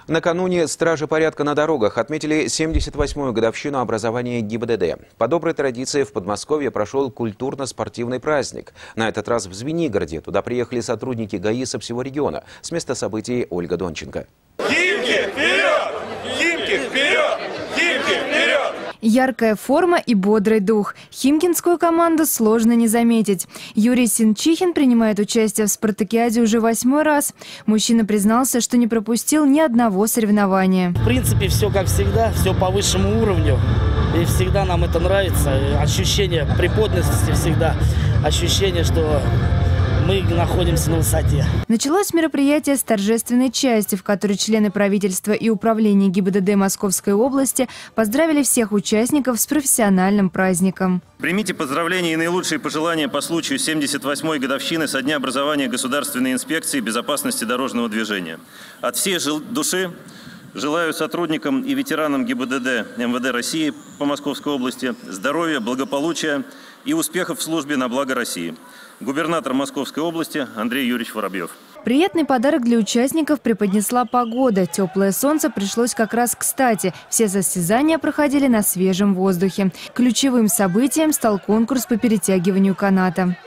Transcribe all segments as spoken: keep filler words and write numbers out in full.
Накануне стражи порядка на дорогах отметили семьдесят восьмую годовщину образования ГИБДД. По доброй традиции в Подмосковье прошел культурно-спортивный праздник. На этот раз в Звенигороде. Туда приехали сотрудники ГАИ со всего региона. С места событий Ольга Донченко. Химки вперед! Химки вперед! Химки вперед! Яркая форма и бодрый дух. Химкинскую команду сложно не заметить. Юрий Синчихин принимает участие в спартакиаде уже восьмой раз. Мужчина признался, что не пропустил ни одного соревнования. В принципе, все как всегда, все по высшему уровню. И всегда нам это нравится. Ощущение преподнятости всегда. Ощущение, что мы находимся на высоте. Началось мероприятие с торжественной части, в которой члены правительства и управления ГИБДД Московской области поздравили всех участников с профессиональным праздником. Примите поздравления и наилучшие пожелания по случаю семьдесят восьмой годовщины со дня образования Государственной инспекции безопасности дорожного движения. От всей души желаю сотрудникам и ветеранам ГИБДД МВД России по Московской области здоровья, благополучия и успехов в службе на благо России. Губернатор Московской области Андрей Юрьевич Воробьев. Приятный подарок для участников преподнесла погода. Теплое солнце пришлось как раз кстати. Все состязания проходили на свежем воздухе. Ключевым событием стал конкурс по перетягиванию каната.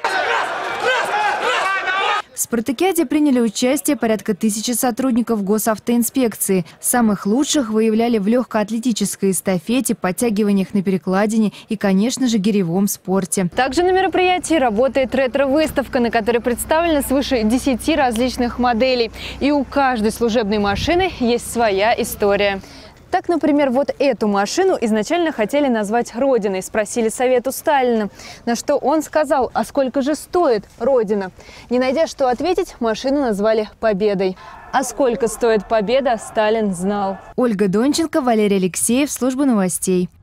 В спартакиаде приняли участие порядка тысячи сотрудников госавтоинспекции. Самых лучших выявляли в легкоатлетической эстафете, подтягиваниях на перекладине и, конечно же, гиревом спорте. Также на мероприятии работает ретро-выставка, на которой представлено свыше десяти различных моделей. И у каждой служебной машины есть своя история. Так, например, вот эту машину изначально хотели назвать «Родиной». Спросили совет у Сталина, на что он сказал: а сколько же стоит Родина? Не найдя что ответить, машину назвали «Победой». А сколько стоит победа, Сталин знал. Ольга Донченко, Валерий Алексеев, служба новостей.